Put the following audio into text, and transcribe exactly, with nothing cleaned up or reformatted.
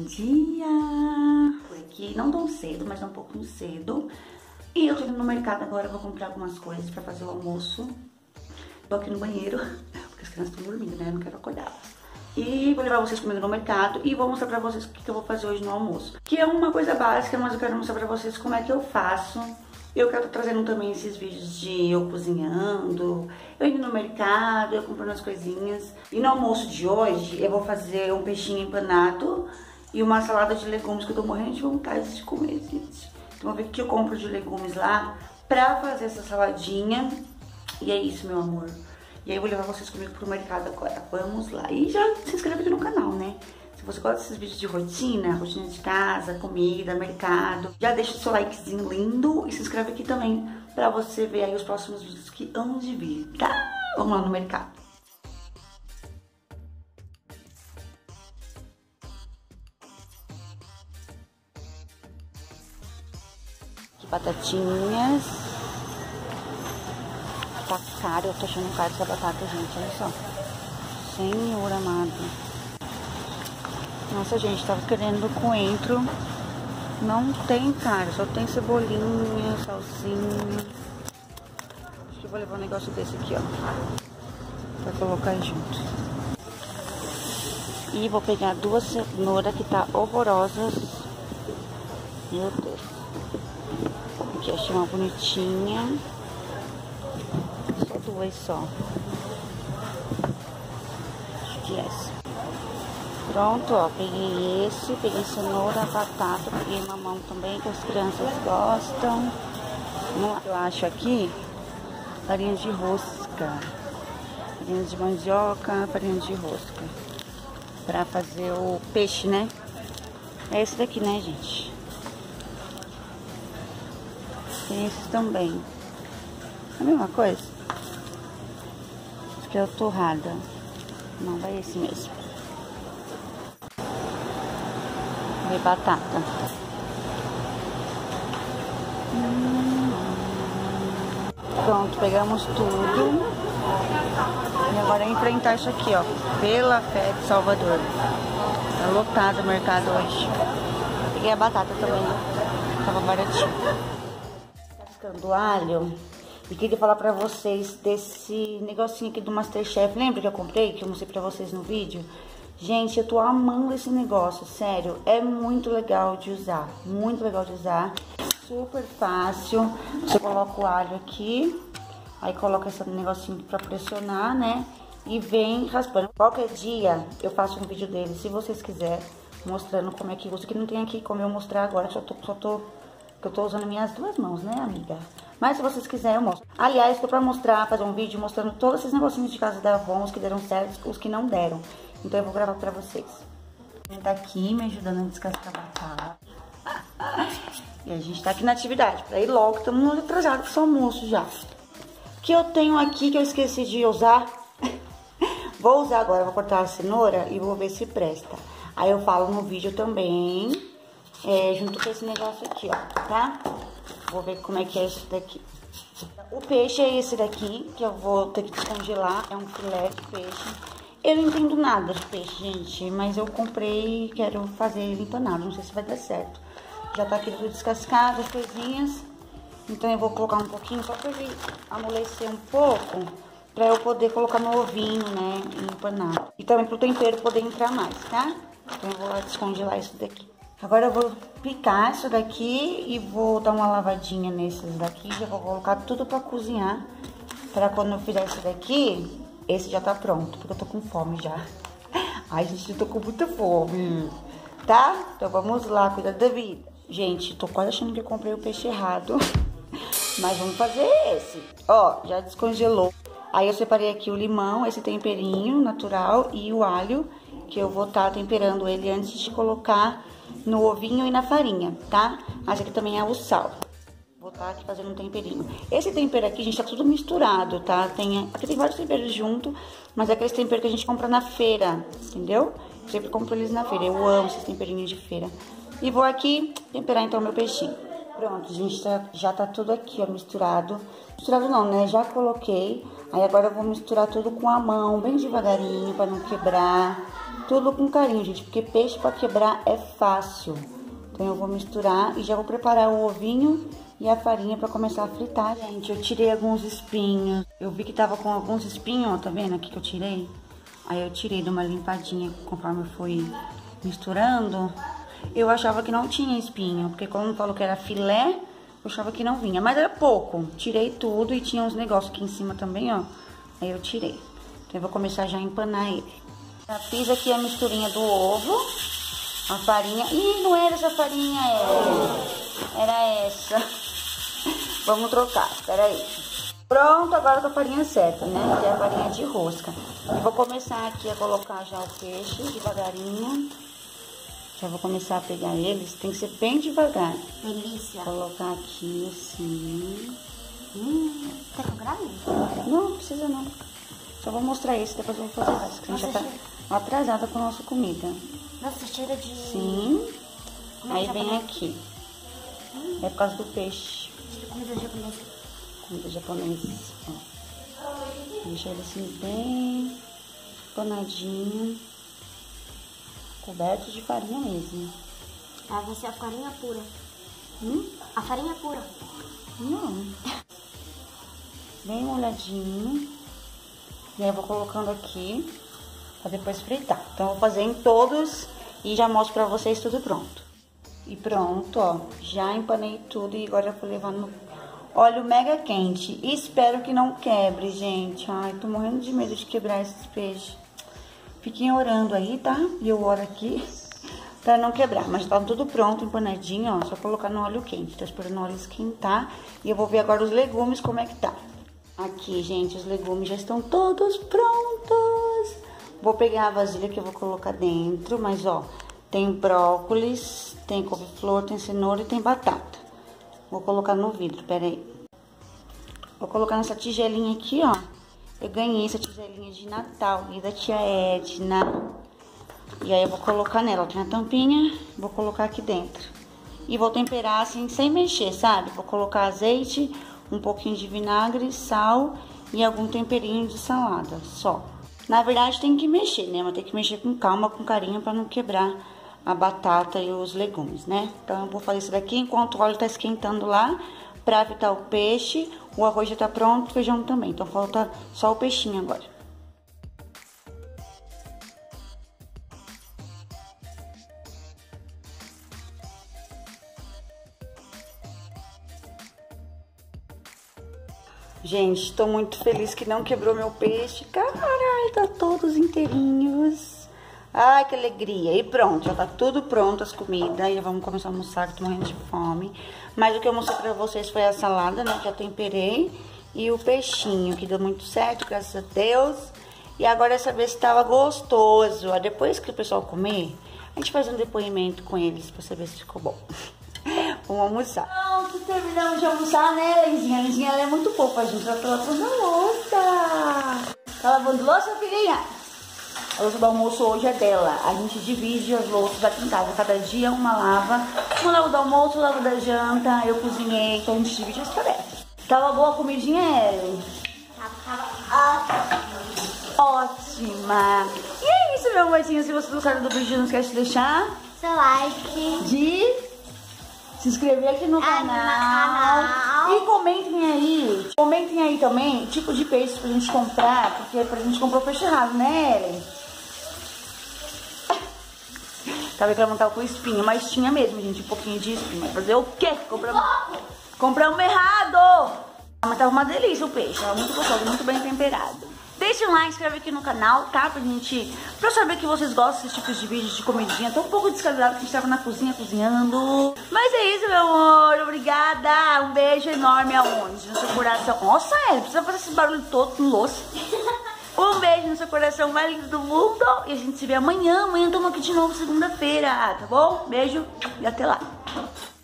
dia! Porque não tão cedo, mas um pouco cedo. E eu tô indo no mercado agora, vou comprar algumas coisas pra fazer o almoço. Tô aqui no banheiro, porque as crianças estão dormindo, né? Eu não quero acordá-las. E vou levar vocês comigo no mercado e vou mostrar pra vocês o que, que eu vou fazer hoje no almoço. Que é uma coisa básica, mas eu quero mostrar pra vocês como é que eu faço. Eu quero estar trazendo também esses vídeos de eu cozinhando, eu indo no mercado, eu comprando as coisinhas. E no almoço de hoje eu vou fazer um peixinho empanado e uma salada de legumes que eu tô morrendo de vontade de comer, gente. Então vou ver o que eu compro de legumes lá pra fazer essa saladinha. E é isso, meu amor. E aí eu vou levar vocês comigo pro mercado agora. Vamos lá. E já se inscreve aqui no canal, né? Se você gosta desses vídeos de rotina, rotina de casa, comida, mercado, já deixa o seu likezinho lindo e se inscreve aqui também pra você ver aí os próximos vídeos que hão de vir, tá? Vamos lá no mercado. Aqui batatinhas. Tá caro, eu tô achando caro essa batata, gente, olha só. Senhor amado. Nossa, gente, tava querendo coentro. Não tem, cara, só tem cebolinha, salsinha. Acho que eu vou levar um negócio desse aqui, ó, pra colocar junto. E vou pegar duas cenouras que tá horrorosas. Meu Deus. Aqui achei uma bonitinha. Só duas só. Acho que é essa. Pronto, ó, peguei esse, peguei cenoura, batata, peguei mamão também, que as crianças gostam. Eu acho aqui farinha de rosca, farinha de mandioca, farinha de rosca, pra fazer o peixe, né? É esse daqui, né, gente? Tem esse também. É a mesma coisa? Acho que é o torrada. Não, vai esse mesmo. De batata. Hum. Pronto, pegamos tudo. E agora é enfrentar isso aqui, ó. Pela fé de Salvador. Tá lotado o mercado hoje. Peguei a batata também, né? Tava baratinho. Tascando alho. E queria falar pra vocês desse negocinho aqui do Masterchef. Lembra que eu comprei? Que eu mostrei pra vocês no vídeo? Gente, eu tô amando esse negócio, sério, é muito legal de usar, muito legal de usar, super fácil. Você coloca o alho aqui, aí coloca esse negocinho pra pressionar, né, e vem raspando. Qualquer dia eu faço um vídeo dele, se vocês quiserem, mostrando como é que usa, que não tem aqui como eu mostrar agora, só tô, só tô, que eu tô usando minhas duas mãos, né, amiga? Mas se vocês quiserem eu mostro. Aliás, tô pra mostrar, fazer um vídeo mostrando todos esses negocinhos de casa da Avon, os que deram certo, os que não deram. Então eu vou gravar pra vocês. Ele tá aqui me ajudando a descascar a batata. E a gente tá aqui na atividade, pra ir logo, estamos atrasados pro almoço já. O que eu tenho aqui que eu esqueci de usar, vou usar agora, vou cortar a cenoura e vou ver se presta. Aí eu falo no vídeo também, é, junto com esse negócio aqui, ó, tá? Vou ver como é que é isso daqui. O peixe é esse daqui, que eu vou ter que descongelar, é um filé de peixe. Eu não entendo nada de peixe, gente, mas eu comprei e quero fazer ele empanado, não sei se vai dar certo. Já tá aqui tudo descascado, as coisinhas, então eu vou colocar um pouquinho só pra ele amolecer um pouco, pra eu poder colocar no ovinho, né, e empanar. E também pro tempero poder entrar mais, tá? Então eu vou lá descongelar isso daqui. Agora eu vou picar isso daqui e vou dar uma lavadinha nesses daqui, já vou colocar tudo pra cozinhar, pra quando eu fizer isso daqui... Esse já tá pronto, porque eu tô com fome já. Ai, gente, eu tô com muita fome. Tá? Então vamos lá, cuidar da vida. Gente, tô quase achando que eu comprei o peixe errado. Mas vamos fazer esse. Ó, já descongelou. Aí eu separei aqui o limão, esse temperinho natural e o alho, que eu vou estar temperando ele antes de colocar no ovinho e na farinha, tá? Mas aqui também é o sal. Vou estar aqui fazendo um temperinho. Esse tempero aqui, gente, tá tudo misturado, tá? Tem, aqui tem vários temperos junto, mas é aqueles temperos que a gente compra na feira, entendeu? Eu sempre compro eles na feira. Eu amo esses temperinhos de feira. E vou aqui temperar, então, meu peixinho. Pronto, gente, tá, já tá tudo aqui, ó, misturado. Misturado não, né? Já coloquei. Aí agora eu vou misturar tudo com a mão, bem devagarinho, pra não quebrar. tudo com carinho, gente, porque peixe pra quebrar é fácil. Então eu vou misturar e já vou preparar o ovinho e a farinha pra começar a fritar. Gente, eu tirei alguns espinhos. Eu vi que tava com alguns espinhos, ó, tá vendo aqui que eu tirei? Aí eu tirei de uma limpadinha conforme eu fui misturando. Eu achava que não tinha espinho, porque quando falou que era filé, eu achava que não vinha. Mas era pouco. Tirei tudo e tinha uns negócios aqui em cima também, ó. Aí eu tirei. Então eu vou começar já a empanar ele. Já fiz aqui a misturinha do ovo, a farinha. Ih, não era essa farinha, era, era essa. Vamos trocar, espera aí. Pronto, agora com a farinha certa, né? Que é a farinha de rosca. E vou começar aqui a colocar já o peixe devagarinho. Já vou começar a pegar eles, tem que ser bem devagar. Delícia. Colocar aqui assim. Hum, tá com grave? Não, não precisa não. Só vou mostrar esse, depois eu vou fazer mais. Que a gente já tá atrasada com a nossa comida. Nossa, cheiro de... Sim. Como Aí é vem japonês? aqui. Hum. É por causa do peixe. Comida japonesa. Comida japonesa. Ó. Deixa ele assim bem panadinho. Coberto de farinha mesmo. Ah, vai ser a farinha pura. Hum? A farinha pura. Não. Bem molhadinho. E aí eu vou colocando aqui pra depois fritar. Então eu vou fazer em todos e já mostro pra vocês tudo pronto. E pronto, ó. Já empanei tudo e agora eu vou levar no óleo mega quente. E espero que não quebre, gente. Ai, tô morrendo de medo de quebrar esses peixes. Fiquem orando aí, tá? E eu oro aqui pra não quebrar. Mas tá tudo pronto, empanadinho, ó. Só colocar no óleo quente. Tô esperando o óleo esquentar. E eu vou ver agora os legumes, como é que tá. Aqui, gente, os legumes já estão todos prontos. Vou pegar a vasilha que eu vou colocar dentro. Mas, ó, tem brócolis, tem couve-flor, tem cenoura e tem batata. Vou colocar no vidro, peraí. Vou colocar nessa tigelinha aqui, ó. Eu ganhei essa tigelinha de Natal e da tia Edna. E aí eu vou colocar nela, ó, tem a tampinha, vou colocar aqui dentro. E vou temperar assim, sem mexer, sabe? Vou colocar azeite, um pouquinho de vinagre, sal e algum temperinho de salada, só. Na verdade tem que mexer, né? Mas tem que mexer com calma, com carinho, pra não quebrar a batata e os legumes, né? Então eu vou fazer isso daqui enquanto o óleo tá esquentando lá. Pra fritar o peixe, o arroz já tá pronto, o feijão também. Então falta só o peixinho agora. Gente, tô muito feliz que não quebrou meu peixe. Caralho, tá todos inteirinhos. Ai, que alegria. E pronto, já tá tudo pronto as comidas. E vamos começar a almoçar, que tô morrendo de fome. Mas o que eu mostrei pra vocês foi a salada, né, que eu temperei. E o peixinho, que deu muito certo, graças a Deus. E agora é saber se tava gostoso. Depois que o pessoal comer, a gente faz um depoimento com eles pra saber se ficou bom. Vamos almoçar. Pronto, terminamos de almoçar, né, Lenzinha? A Lenzinha, ela é muito fofa, gente. Ela tá lavando a louça. Tá lavando louça, filhinha? A louça do almoço hoje é dela. A gente divide as louças aqui em casa. Cada dia uma lava. Uma lava do almoço, lava da janta. Eu cozinhei, então a gente divide as tarefas. Tava boa a comidinha, Hélio? Ótima. E é isso, meu amorzinho. Se vocês gostaram do vídeo, não esquece de deixar Seu like. De se inscrever aqui no canal. canal. E comentem aí. Comentem aí também tipo de peixe pra gente comprar. Porque pra gente comprou peixe errado, né, Ellen? Tava reclamando que tava com espinho, mas tinha mesmo, gente, um pouquinho de espinho. Mas fazer o quê? Compramos, compramos errado! Mas tava uma delícia o peixe, tava muito gostoso, muito bem temperado. Deixa um like, inscreve aqui no canal, tá? Pra gente... Pra eu saber que vocês gostam desses tipos de vídeos de comidinha. Tô um pouco descalibrado porque a gente tava na cozinha cozinhando. Mas é isso, meu amor. Obrigada. Um beijo enorme aonde? No seu coração. Nossa, Ellen, precisa fazer esse barulho todo no louça. Um beijo no seu coração mais lindo do mundo. E a gente se vê amanhã. Amanhã estamos aqui de novo, segunda-feira, tá bom? Beijo e até lá.